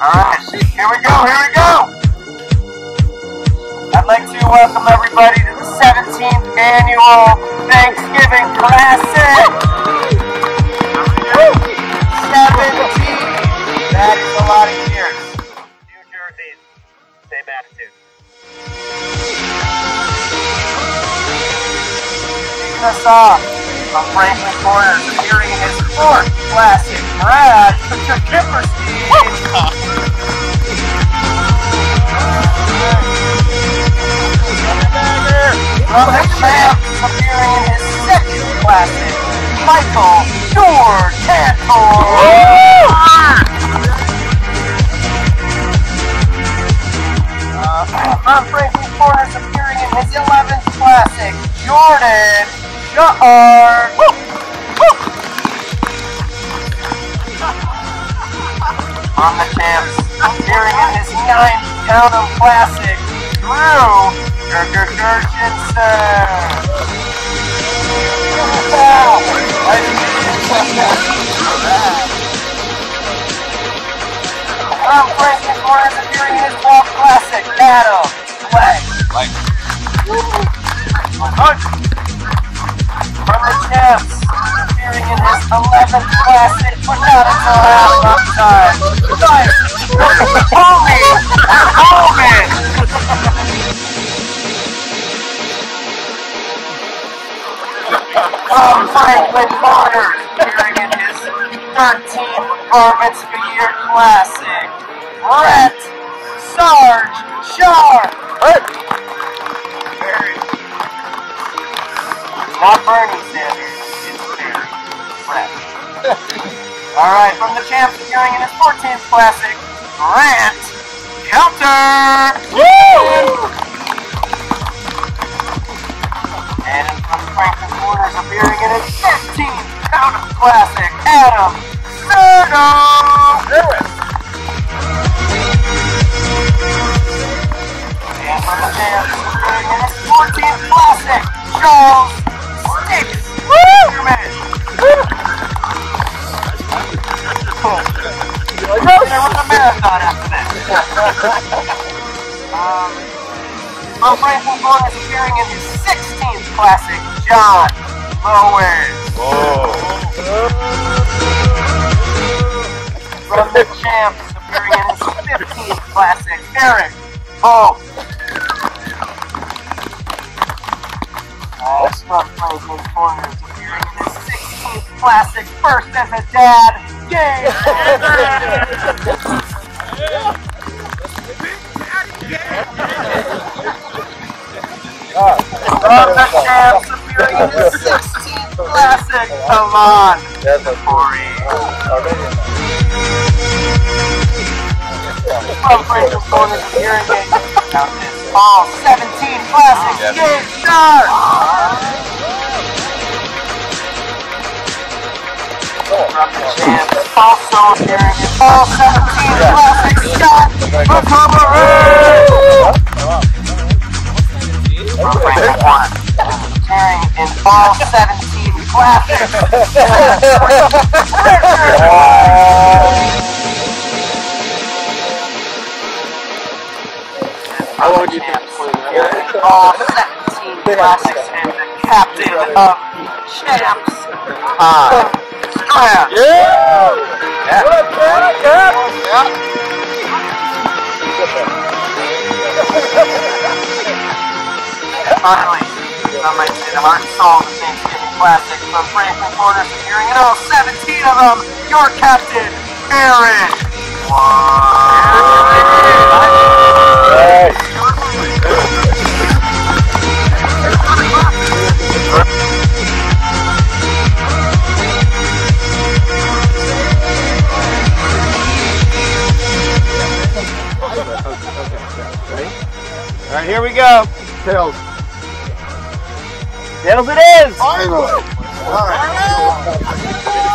Alright, here we go, here we go! I'd like to welcome everybody to the 17th annual Thanksgiving Classic! 17! That is a lot of years. New jerseys, same attitude. Kicking us off from Franklin Corners, appearing in his 4th Classic, Brad Kipperstein. From the champs, appearing in his 2nd Classic, Michael Cantor. From Franklin Corners, appearing in his 11th Classic, Jordan Shahar. On the champs, appearing in his 9th Townham Classic, Drew Gergensen. From Franklin Corners, appearing in his 12th Classic, Adam From the champs, appearing in his 11th Classic, but not until half time. Coleman! From Franklin Corners, appearing in his 13th Performance of the Year Classic, Brett Sarge Sharp. Not Bernie Sanders, it's Barry. Brett. Alright, from the champs, appearing in his 14th Classic, Grant Counter! Woo! And from Franklin Corners, appearing in his 15th Townham Classic, Adam Serdo! And from the champs, appearing in his 14th Classic, Charles Sticks! There was a marathon after that. From Franklin Corners, appearing in his 16th Classic, John Lowes. From the champs, appearing in his 15th Classic, Eric Hope. From Franklin Corners, appearing in his 16th Classic, first as a dad, Dave. From the champs, appearing in his 16th Classic, Alon Corey. From Franklin Corners, appearing in all 17 Classic, Gabe Sharp. From the champs, also appearing in all 17 Classic, Scott Montgomery. From Franklin Corners, appearing in all 17 Classics, How long do you think it's playing that? All 17 Classics and the captain of champs, Strand. Finally, I might say the heart and soul of the Thanksgiving Classic from Franklin Corners, appearing in all 17 of them, your captain, Aaron. All right, here we go. Tails. Tails it is. All right.